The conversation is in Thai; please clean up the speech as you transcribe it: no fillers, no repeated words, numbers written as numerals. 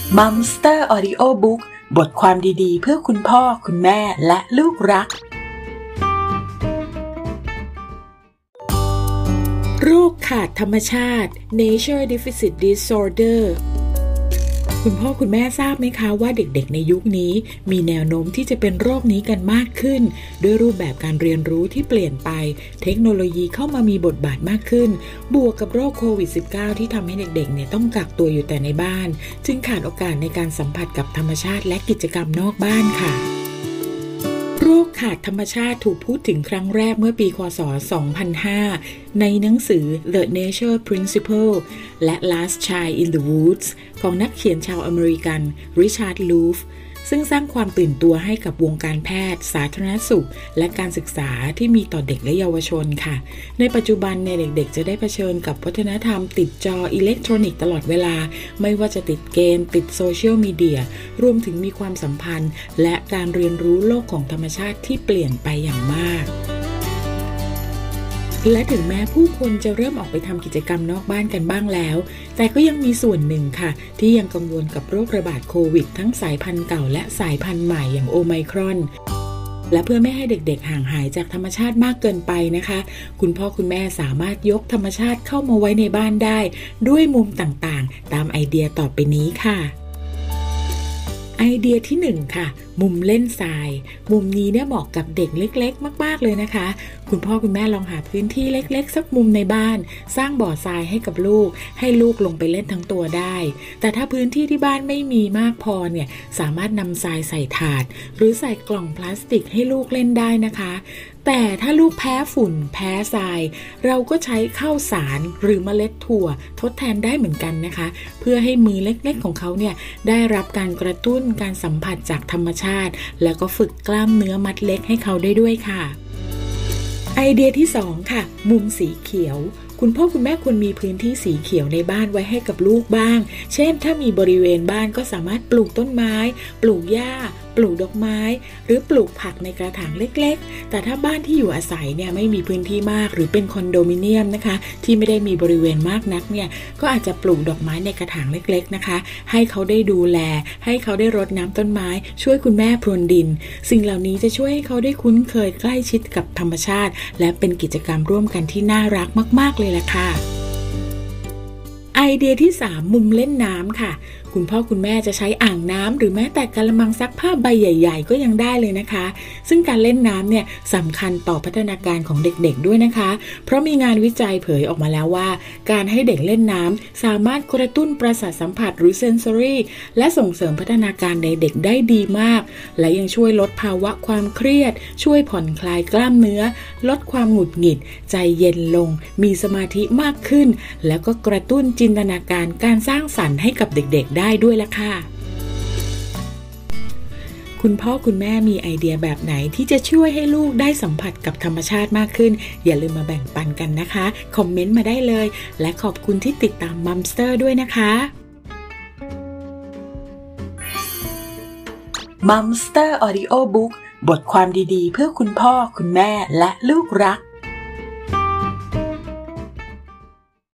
มัมสเตอร์ออดิโอบุ๊กบทความดีๆเพื่อคุณพ่อคุณแม่และลูกรักโรคขาดธรรมชาติ Nature Deficit Disorder คุณพ่อคุณแม่ทราบไหมคะว่าเด็กๆในยุคนี้มีแนวโน้มที่จะเป็นโรคนี้กันมากขึ้นด้วยรูปแบบการเรียนรู้ที่เปลี่ยนไปเทคโนโลยีเข้ามามีบทบาทมากขึ้นบวกกับโรคโควิด -19 ที่ทำให้เด็กๆเนี่ยต้องกักตัวอยู่แต่ในบ้านจึงขาดโอกาสในการสัมผัสกับธรรมชาติและกิจกรรมนอกบ้านค่ะโรคขาดธรรมชาติถูกพูดถึงครั้งแรกเมื่อปีค.ศ. 2005 ในหนังสือ The Nature Principle และ Last Child in the Woods ของนักเขียนชาวอเมริกันริชาร์ด ลูฟซึ่งสร้างความตื่นตัวให้กับวงการแพทย์สาธารณสุขและการศึกษาที่มีต่อเด็กและเยาวชนค่ะในปัจจุบันเนี่ยเด็กๆจะได้เผชิญกับวัฒนธรรมติดจออิเล็กทรอนิกส์ตลอดเวลาไม่ว่าจะติดเกมติดโซเชียลมีเดียรวมถึงมีความสัมพันธ์และการเรียนรู้โลกของธรรมชาติที่เปลี่ยนไปอย่างมากและถึงแม้ผู้คนจะเริ่มออกไปทำกิจกรรมนอกบ้านกันบ้างแล้วแต่ก็ยังมีส่วนหนึ่งค่ะที่ยังกังวลกับโรคระบาดโควิดทั้งสายพันธุ์เก่าและสายพันธุ์ใหม่อย่างโอไมครอนและเพื่อไม่ให้เด็กๆห่างหายจากธรรมชาติมากเกินไปนะคะคุณพ่อคุณแม่สามารถยกธรรมชาติเข้ามาไว้ในบ้านได้ด้วยมุมต่างๆตามไอเดียต่อไปนี้ค่ะไอเดียที่1ค่ะมุมเล่นทรายมุมนี้เนี่ยเหมาะกับเด็กเล็กๆมากๆเลยนะคะคุณพ่อคุณแม่ลองหาพื้นที่เล็กๆสักมุมในบ้านสร้างบ่อทรายให้กับลูกให้ลูกลงไปเล่นทั้งตัวได้แต่ถ้าพื้นที่ที่บ้านไม่มีมากพอเนี่ยสามารถนำทรายใส่ถาดหรือใส่กล่องพลาสติกให้ลูกเล่นได้นะคะแต่ถ้าลูกแพ้ฝุ่นแพ้ทรายเราก็ใช้ข้าวสารหรือเมล็ดถั่วทดแทนได้เหมือนกันนะคะเพื่อให้มือเล็กๆของเขาเนี่ยได้รับการกระตุ้นการสัมผัสจากธรรมชาติแล้วก็ฝึกกล้ามเนื้อมัดเล็กให้เขาได้ด้วยค่ะไอเดียที่2ค่ะมุมสีเขียวคุณพ่อคุณแม่ควรมีพื้นที่สีเขียวในบ้านไว้ให้กับลูกบ้างเช่นถ้ามีบริเวณบ้านก็สามารถปลูกต้นไม้ปลูกหญ้าปลูกดอกไม้หรือปลูกผักในกระถางเล็กๆแต่ถ้าบ้านที่อยู่อาศัยเนี่ยไม่มีพื้นที่มากหรือเป็นคอนโดมิเนียมนะคะที่ไม่ได้มีบริเวณมากนักเนี่ยก็อาจจะปลูกดอกไม้ในกระถางเล็กๆนะคะให้เขาได้ดูแลให้เขาได้รดน้ำต้นไม้ช่วยคุณแม่พรวนดินสิ่งเหล่านี้จะช่วยให้เขาได้คุ้นเคยใกล้ชิดกับธรรมชาติและเป็นกิจกรรมร่วมกันที่น่ารักมากๆเลยล่ะค่ะไอเดียที่3มุมเล่นน้ำค่ะคุณพ่อคุณแม่จะใช้อ่างน้ำหรือแม้แต่กระมังซักผ้าใบใหญ่ๆก็ยังได้เลยนะคะซึ่งการเล่นน้ำเนี่ยสำคัญต่อพัฒนาการของเด็กๆด้วยนะคะเพราะมีงานวิจัยเผยออกมาแล้วว่าการให้เด็กเล่นน้ำสามารถกระตุ้นประสาทสัมผัสหรือเซนซอรี่และส่งเสริมพัฒนาการในเด็กได้ดีมากและยังช่วยลดภาวะความเครียดช่วยผ่อนคลายกล้ามเนื้อลดความหงุดหงิดใจเย็นลงมีสมาธิมากขึ้นแล้วก็กระตุ้นจินตนาการการสร้างสรรค์ให้กับเด็กๆได้ด้วยละค่ะคุณพ่อคุณแม่มีไอเดียแบบไหนที่จะช่วยให้ลูกได้สัมผัสกับธรรมชาติมากขึ้นอย่าลืมมาแบ่งปันกันนะคะคอมเมนต์มาได้เลยและขอบคุณที่ติดตามมัมสเตอร์ด้วยนะคะมัมสเตอร์ออดิโอบุ๊กบทความดีๆเพื่อคุณพ่อคุณแม่และลูกรัก